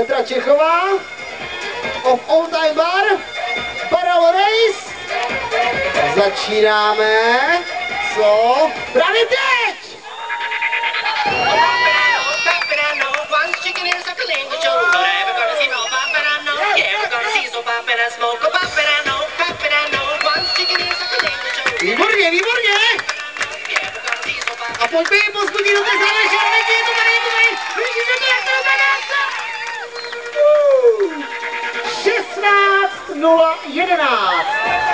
Petra Čechová, of All Time Bar, Barrel Race. Začínáme, co? Právě teď! Výborně, výborně! A pojďme ji pozbudit do té záleží, je to tady, blíží se to jak to dopadá! 16:011.